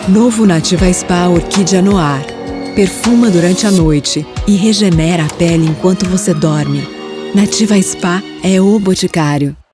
Novo Nativa Spa Orquídea Noir. Perfuma durante a noite e regenera a pele enquanto você dorme. Nativa Spa é o Boticário.